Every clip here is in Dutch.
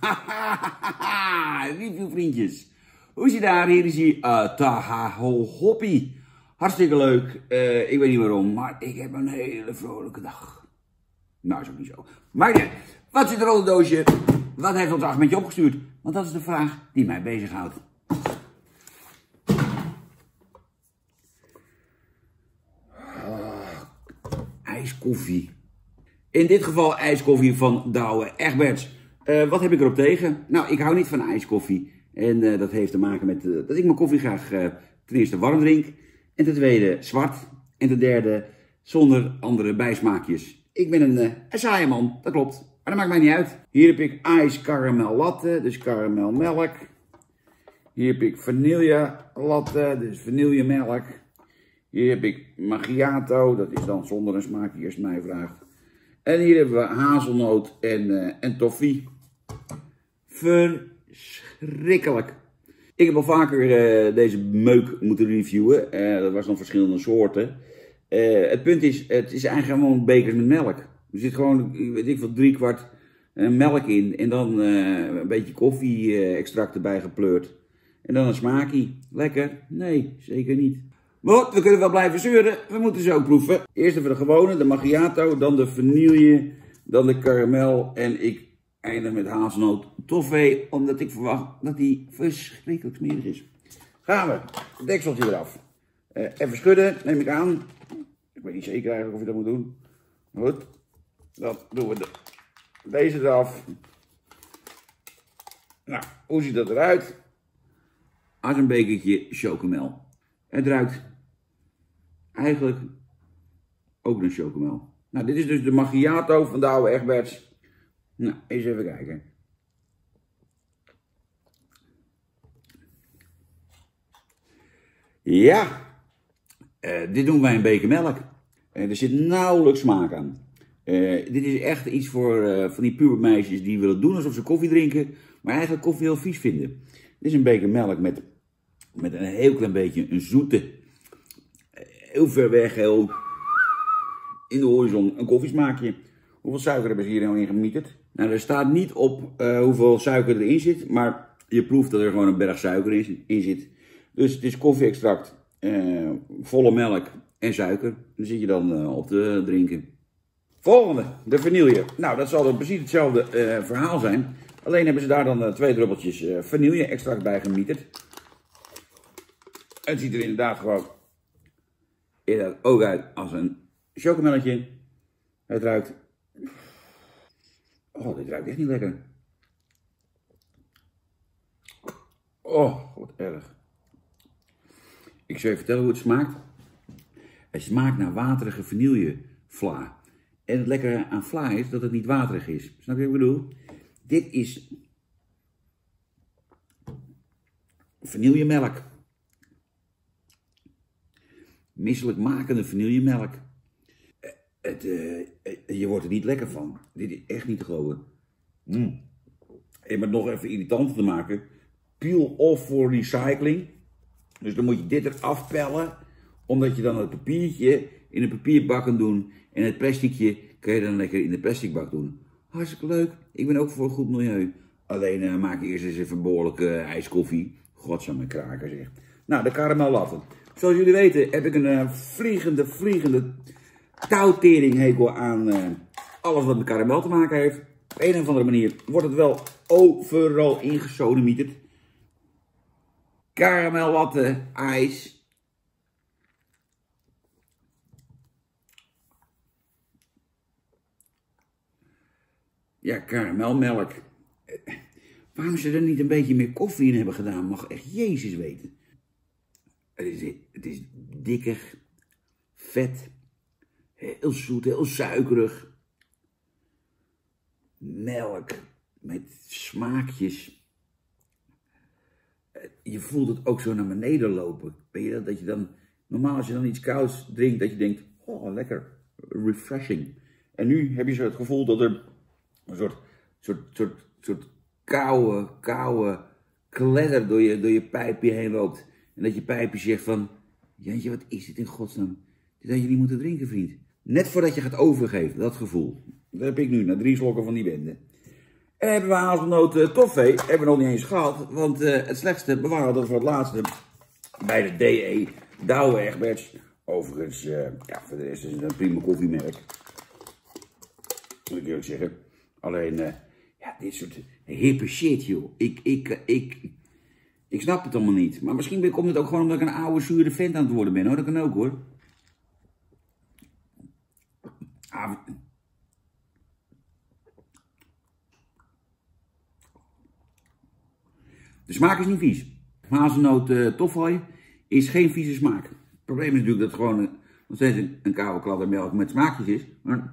Review vriendjes. Hoe is hij daar? Hier is hij. Taha Hoppie. Hartstikke leuk. Ik weet niet waarom, maar ik heb een hele vrolijke dag. Nou, is ook niet zo. Maar ja, wat zit er onder het doosje? Wat heeft ons Ahmedje opgestuurd? Want dat is de vraag die mij bezighoudt. IJskoffie. In dit geval ijskoffie van Douwe Egberts. Wat heb ik erop tegen? Nou, ik hou niet van ijskoffie. En dat heeft te maken met dat ik mijn koffie graag ten eerste warm drink. En ten tweede zwart. En ten derde zonder andere bijsmaakjes. Ik ben een saaie man, dat klopt. Maar dat maakt mij niet uit. Hier heb ik ijs caramel latte, dus karamelmelk. Hier heb ik vanille latte, dus vanillemelk. Hier heb ik macchiato, dat is dan zonder een smaak die eerst mij vraagt. En hier hebben we hazelnoot en toffee. Verschrikkelijk. Ik heb al vaker deze meuk moeten reviewen. Dat was dan verschillende soorten. Het punt is, het is eigenlijk gewoon bekers met melk. Er zit gewoon, weet ik veel, 3/4 melk in. En dan een beetje koffie-extract erbij gepleurd. En dan een smaakje. Lekker? Nee, zeker niet. Maar goed, we kunnen wel blijven zeuren. We moeten ze ook proeven. Eerst even de gewone, de macchiato. Dan de vanille. Dan de karamel. En ik eindig met hazelnoot toffee. Omdat ik verwacht dat die verschrikkelijk smerig is. Gaan we. Dekseltje eraf. Even schudden, neem ik aan. Ik weet niet zeker eigenlijk of je dat moet doen. Goed. Dan doen we deze eraf. Nou, hoe ziet dat eruit? Als een bekertje chocomel. Het ruikt eigenlijk ook naar chocomel. Nou, dit is dus de macchiato van Douwe Egberts. Nou, eens even kijken. Ja, dit doen wij een beker melk. Er zit nauwelijks smaak aan. Dit is echt iets voor van die pubermeisjes die willen doen alsof ze koffie drinken, maar eigenlijk koffie heel vies vinden. Dit is een beker melk met een heel klein beetje een zoete, heel ver weg, heel in de horizon, een koffiesmaakje. Hoeveel suiker hebben ze hier nou in gemieterd? Nou, er staat niet op hoeveel suiker erin zit, maar je proeft dat er gewoon een berg suiker in zit. Dus het is koffie-extract, volle melk en suiker. Daar zit je dan op te drinken. Volgende, de vanille. Nou, dat zal dan precies hetzelfde verhaal zijn. Alleen hebben ze daar dan 2 druppeltjes vanille-extract bij gemieterd. Het ziet er inderdaad gewoon ook uit als een chocomelletje. Het ruikt... Oh, dit ruikt echt niet lekker. Oh, wat erg. Ik zal je vertellen hoe het smaakt. Het smaakt naar waterige vanillevla. En het lekkere aan vla is dat het niet waterig is. Snap je wat ik bedoel? Dit is vanillemelk. Misselijkmakende vanillemelk. Je wordt er niet lekker van. Dit is echt niet te geloven. En om het nog even irritanter te maken. Peel off voor recycling. Dus dan moet je dit eraf pellen. Omdat je dan het papiertje in een papierbak kan doen. En het plasticje kan je dan lekker in de plasticbak doen. Hartstikke leuk. Ik ben ook voor een goed milieu. Alleen maak ik eerst eens even behoorlijke ijskoffie. Godsamme kraken zeg. Nou, de karamel latte. Zoals jullie weten heb ik een vliegende touwteringhekel aan alles wat met karamel te maken heeft. Op een of andere manier wordt het wel overal ingesodemieterd. Karamel latte, ijs. Ja, karamelmelk. Waarom ze er niet een beetje meer koffie in hebben gedaan, mag echt Jezus weten. Het is dikker, vet, heel zoet, heel suikerig. Melk met smaakjes. Je voelt het ook zo naar beneden lopen. Weet je dat? Dat je dan, normaal als je dan iets kouds drinkt, dat je denkt, oh lekker, refreshing. En nu heb je zo het gevoel dat er een soort koude kledder door je pijpje heen loopt. En dat je pijpje zegt van, jeetje, wat is dit in godsnaam? Dit had je niet moeten drinken, vriend. Net voordat je gaat overgeven, dat gevoel. Dat heb ik nu, na 3 slokken van die wende. Hebben we hazelnoot toffee, hebben we nog niet eens gehad, want het slechtste bewaren we voor het laatste bij de DE Douwe Egberts. Overigens, ja, voor de rest is het een prima koffiemerk, moet ik eerlijk zeggen. Alleen, ja, dit soort hippe shit, joh. Ik snap het allemaal niet. Maar misschien komt het ook gewoon omdat ik een oude, zure vent aan het worden ben, hoor. Dat kan ook, hoor. De smaak is niet vies. Hazelnoot toffee is geen vieze smaak. Het probleem is natuurlijk dat het gewoon nog steeds een koude kladder melk met smaakjes is. Maar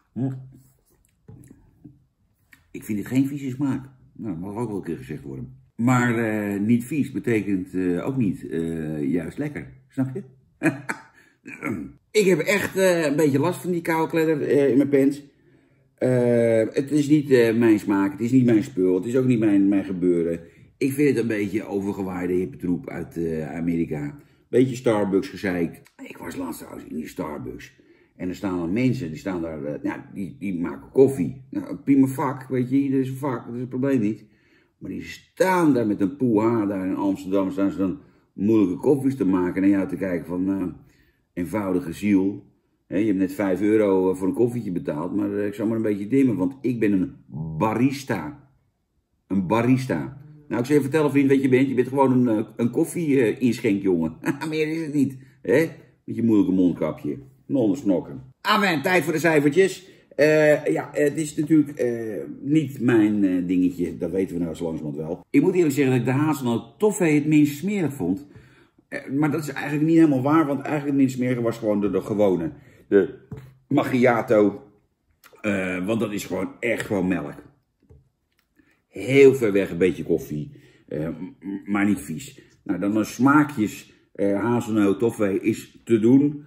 ik vind het geen vieze smaak. Nou, dat mag ook wel een keer gezegd worden. Maar niet vies betekent ook niet juist lekker. Snap je? Ik heb echt een beetje last van die koude kladder in mijn pens. Het is niet mijn smaak, het is niet mijn spul, het is ook niet mijn gebeuren. Ik vind het een beetje overgewaaide hippetroep uit Amerika. Beetje Starbucks gezeik. Ik was laatst trouwens in die Starbucks. En er staan dan mensen, die staan daar, die maken koffie. Nou, een prima vak, weet je, ieder is een vak, dat is het probleem niet. Maar die staan daar met een poeha, daar in Amsterdam, staan ze dan moeilijke koffies te maken. En jou te kijken van, eenvoudige ziel. Je hebt net €5 voor een koffietje betaald, maar ik zou maar een beetje dimmen, want ik ben een barista. Een barista. Nou, ik zal je vertellen, vriend, wat je bent. Je bent gewoon een koffie-inschenkjongen. Meer is het niet, hè? Met je moeilijke mondkapje. Nondersnokken. Amen, tijd voor de cijfertjes. Ja, het is natuurlijk niet mijn dingetje. Dat weten we nou zo langzamerhand wel. Ik moet eerlijk zeggen dat ik de hazelnoot toffee het minst smerig vond. Maar dat is eigenlijk niet helemaal waar, want eigenlijk het minst smerige was gewoon de gewone. De macchiato. Want dat is gewoon echt gewoon melk. Heel ver weg een beetje koffie. Maar niet vies. Nou, dan de smaakjes hazelnoot toffee is te doen.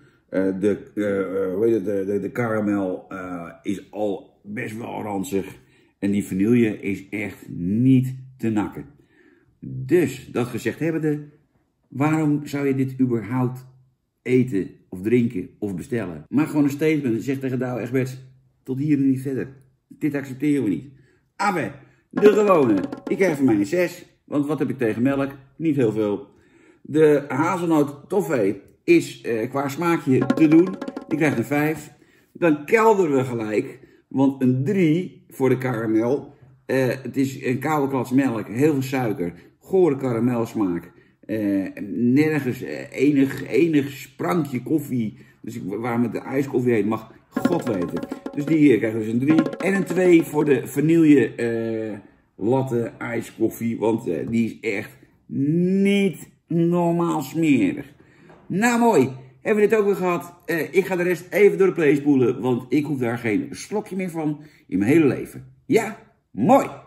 De karamel is al best wel ranzig. En die vanille is echt niet te nakken. Dus, dat gezegd hebbende, waarom zou je dit überhaupt eten of drinken of bestellen? Maak gewoon een statement en zeg tegen Douwe Egberts, tot hier en niet verder. Dit accepteren we niet. Amen, de gewone. Ik krijg van mij een 6, want wat heb ik tegen melk? Niet heel veel. De hazelnoot toffee is qua smaakje te doen. Die krijgt een 5. Dan kelderen we gelijk, want een 3 voor de karamel. Het is een koude klats melk, heel veel suiker, gore karamelsmaak. Nergens enig sprankje koffie. Dus waarom het de ijskoffie heet, mag God weten. Dus die krijgt dus een 3. En een 2 voor de vanille latte ijskoffie. Want die is echt niet normaal smerig. Nou mooi, hebben we dit ook weer gehad. Ik ga de rest even door de play spoelen. Want ik hoef daar geen slokje meer van in mijn hele leven. Ja, mooi.